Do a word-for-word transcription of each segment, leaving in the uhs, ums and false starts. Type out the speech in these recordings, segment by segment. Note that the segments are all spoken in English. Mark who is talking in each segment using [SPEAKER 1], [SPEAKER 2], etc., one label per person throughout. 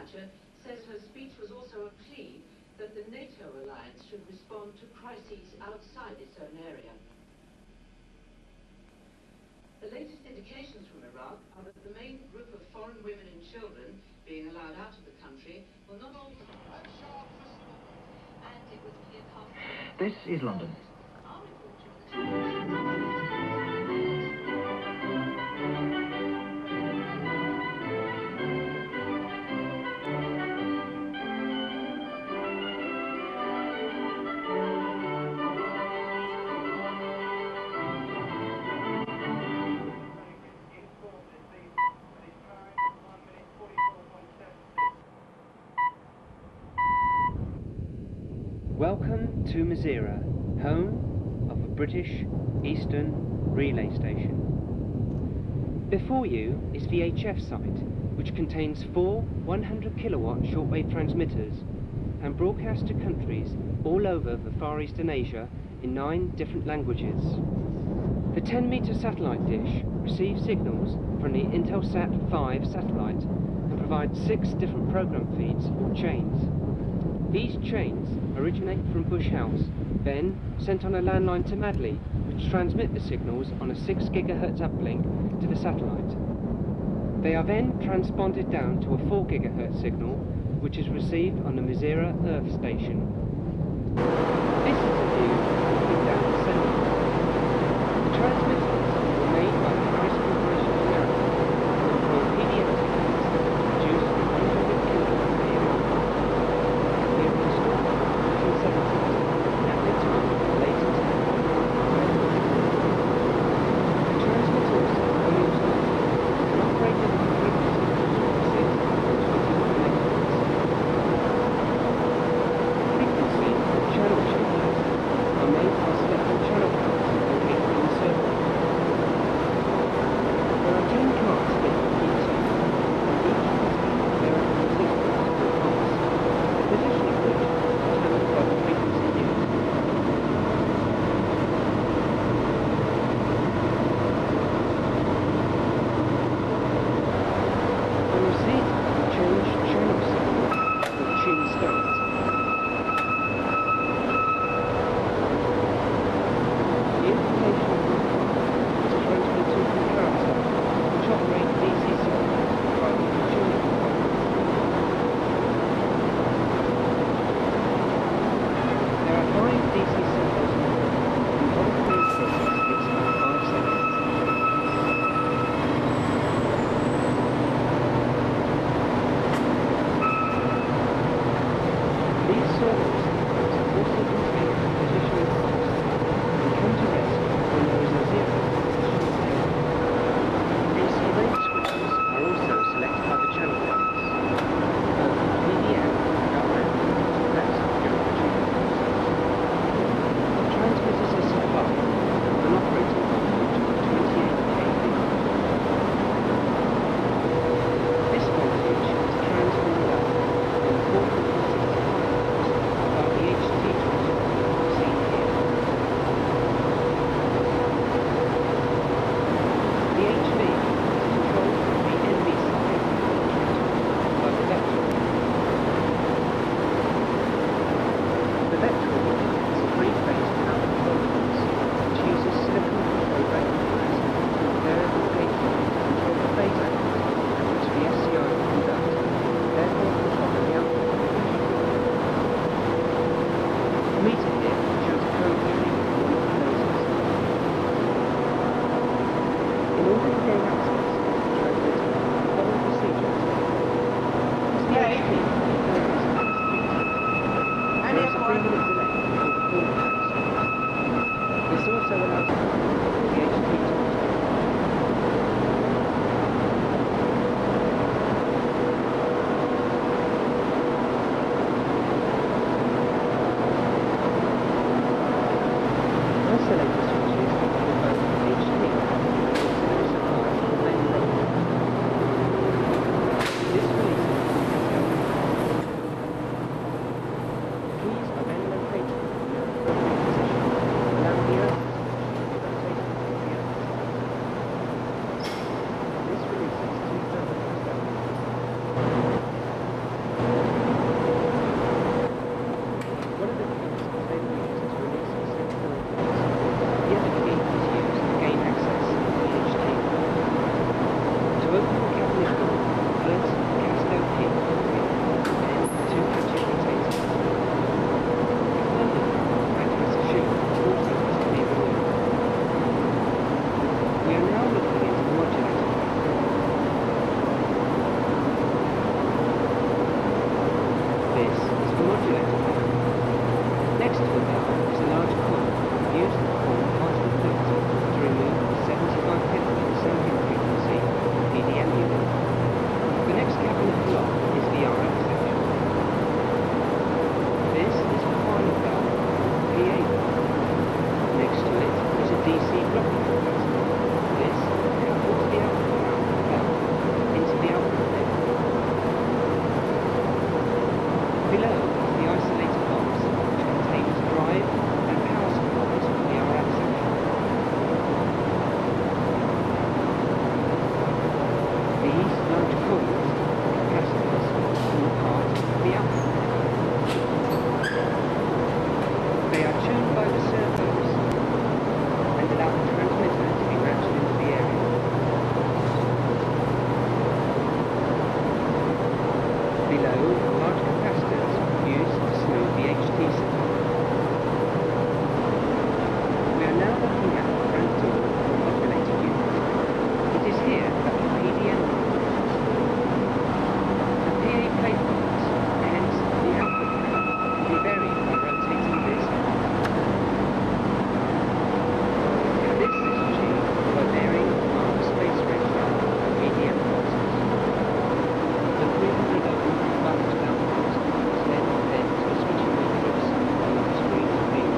[SPEAKER 1] Thatcher says her speech was also a plea that the NATO alliance should respond to crises outside its own area. The latest indications from Iraq are that the main group of foreign women and children being allowed out of the country will not all be... And it would appear half...
[SPEAKER 2] This is London.
[SPEAKER 3] Welcome to Masirah, home of a British Eastern relay station. Before you is V H F Site, which contains four one hundred kilowatt shortwave transmitters and broadcasts to countries all over the Far Eastern Asia in nine different languages. The ten meter satellite dish receives signals from the Intelsat five satellite and provides six different program feeds or chains. These chains originate from Bush House, then sent on a landline to Madley, which transmit the signals on a six gigahertz uplink to the satellite. They are then transponded down to a four gigahertz signal, which is received on the Masirah Earth station. This is a view looking down the centre. The transmitters were made by the Price Corporation of America and employ P D F signals to produce the one hundred kilowatt A M. They were installed in the nineteen seventies and at the time the latest technology. The transmitters are used and operated on frequencies of six and twenty-one megahertz. Frequencies Below, large capacitors used to smooth the H T signal. We are now looking at the front door of the modulator unit. It is here that the P D M the P A plateforms, hence the output can be varied by rotating this arm. This is achieved by varying the arm space ratio of P D M pulses. The previously open button output is then fed to the switching matrix on the screen field.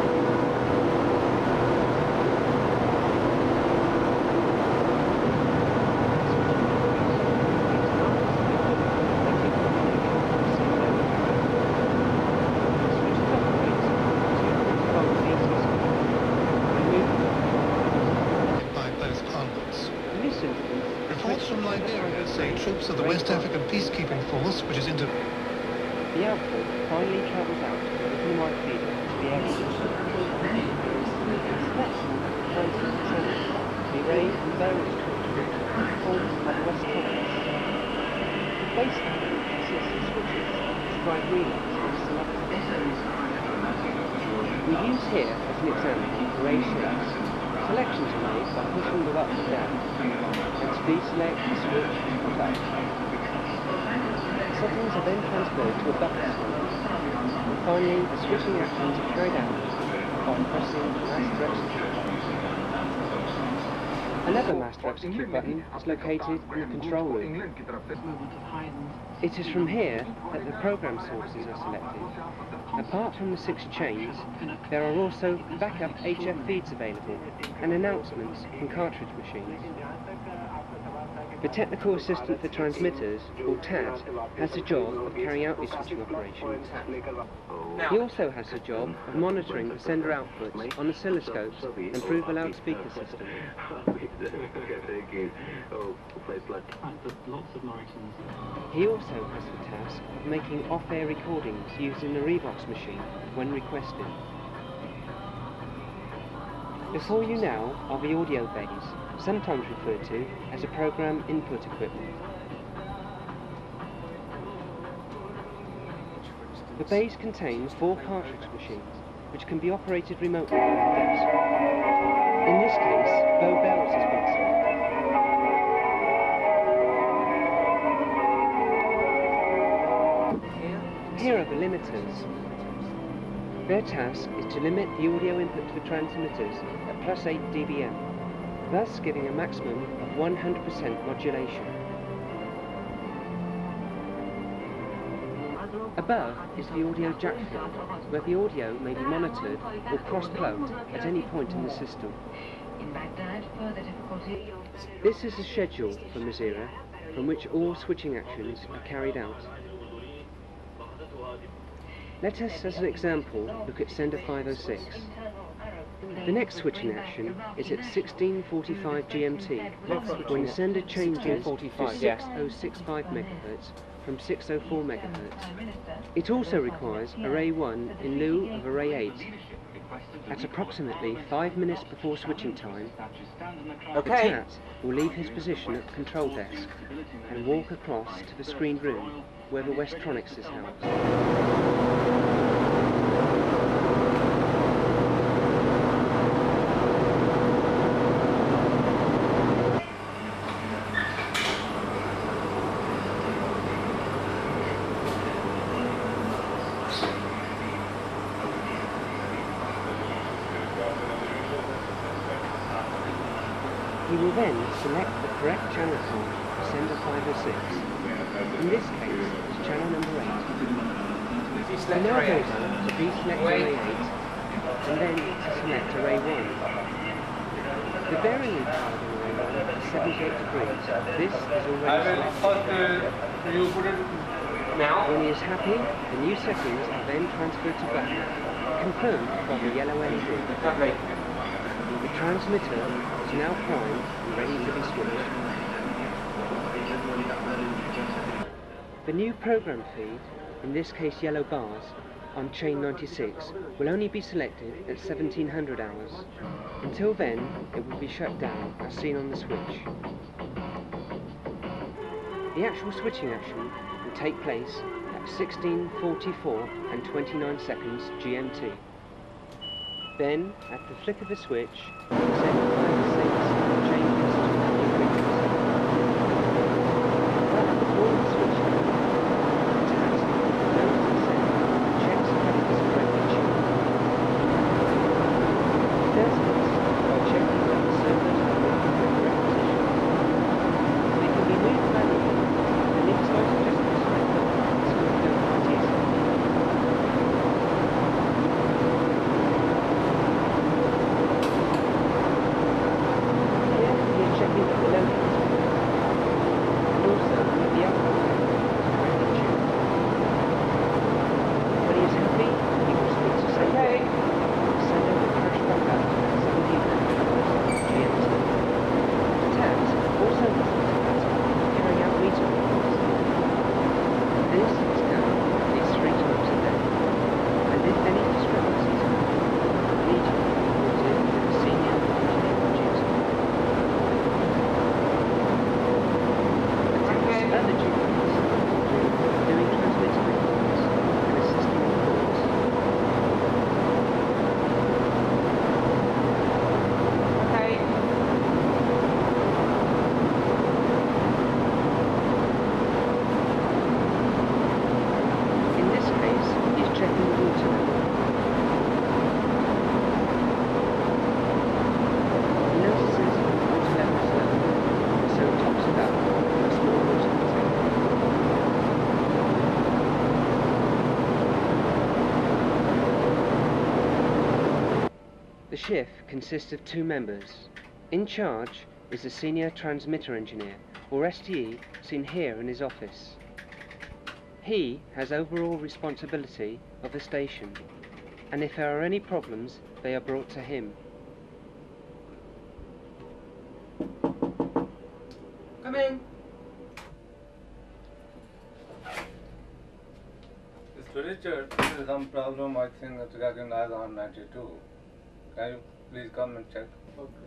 [SPEAKER 2] Reports from Liberia say troops of the West African Peacekeeping Force, which is into...
[SPEAKER 3] The output finally travels out to the little white feeder to the air station. The array and bearings formed by the West Congress. The base station consists of switches to drive relays and selectors. We use here as an example array shapes. Selections are made by pushing the up and down, and to deselect, switch, and up. Settings are then transferred to a buffer switch, and finally the switching actions are carried out by pressing the master execute button. Another master execute button is located in the control room. It is from here that the program sources are selected. Apart from the six chains, there are also backup H F feeds available and announcements from cartridge machines. The Technical Assistant for Transmitters, or T A T, has the job of carrying out these switching operations. He also has the job of monitoring the sender outputs on oscilloscopes and through the loudspeaker system. He also has the task of making off-air recordings using the Revox machine when requested. Before you now are the audio bays, sometimes referred to as a program input equipment. The bays contain four cartridge machines, which can be operated remotely from the desk. In this case, B E R S has been selected. Here are the limiters. Their task is to limit the audio input to the transmitters at plus eight D B M, thus giving a maximum of one hundred percent modulation. Above is the audio jack field, where the audio may be monitored or cross-plugged at any point in the system. This is the schedule for Masirah, from which all switching actions are carried out. Let us, as an example, look at sender five oh six. The next switching action is at sixteen forty-five G M T, when the sender changes to six oh six five megahertz from six oh four megahertz. It also requires array one in lieu of array eight. At approximately five minutes before switching time, okay. The T A T will leave his position at the control desk and walk across to the screened room where the Westronics is housed. He will then select the correct channel source for sender five oh six. In this case, it's channel number eight. He now goes on to deselect array eight, and then to select array one. The bearing inside of array one is seventy-eight degrees. This is already selected. When he is happy, the new settings are then transferred to black, confirmed by the yellow L E D. The transmitter is now primed and ready to be switched. The new program feed, in this case yellow bars, on chain ninety-six, will only be selected at seventeen hundred hours. Until then, it will be shut down as seen on the switch. The The actual switching action will take place at sixteen forty-four and twenty-nine seconds G M T. Then, at the flick of a switch, seventy-five percent changes to the frequency. Right at the ball of the switch, the task notes the set and checks that it is correctly tuned. It does this by checking that the servos are in the correct position. They can be moved manually, and if slight adjustments are made, this will be done quite easily. Here he is checking that the loading is correct, and also that the output is correctly tuned. When he is happy, he will speak to say okay, and send over the crash back up at seventeen hundred G M T. The task also listens to data carrying out meter readings. This is done at least three times a day, and if any discrepancies happen, immediately reported to the senior engineer producer. The task's other duties include doing transmitter reports and assisting with calls. Okay. In this case, he's checking the water level. He notices the water level is low, so he tops it up with a small water container. The shift consists of two members. In charge is the Senior Transmitter Engineer, or S T E, seen here in his office. He has overall responsibility of the station, and if there are any problems, they are brought to him. Come in.
[SPEAKER 4] Mister Richard, there is some problem I think that's recognized on ninety-two. Can you please come and check? Okay.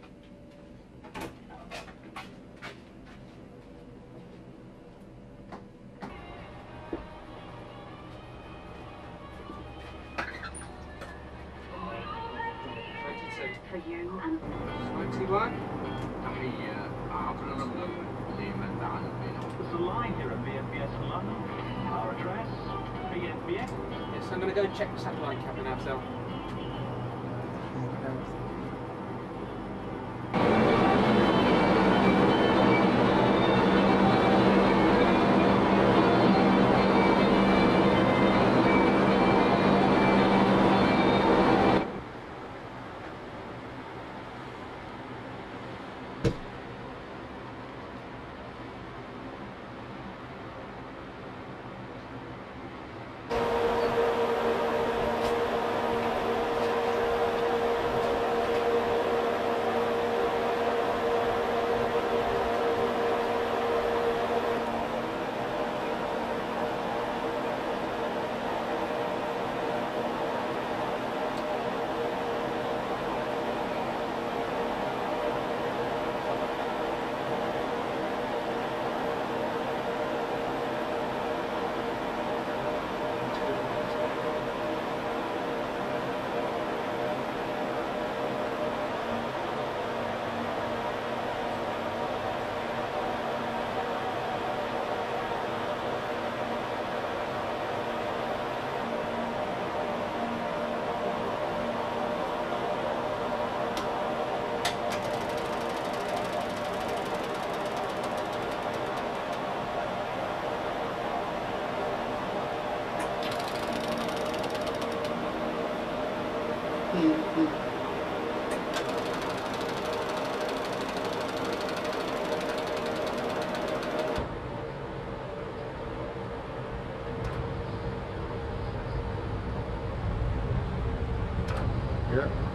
[SPEAKER 5] For you.
[SPEAKER 3] ninety-one.
[SPEAKER 6] There's a line here at V H S C London. Our address, V H S C.
[SPEAKER 3] Yes, I'm going to go and check the satellite cabin ourselves.
[SPEAKER 4] Yeah.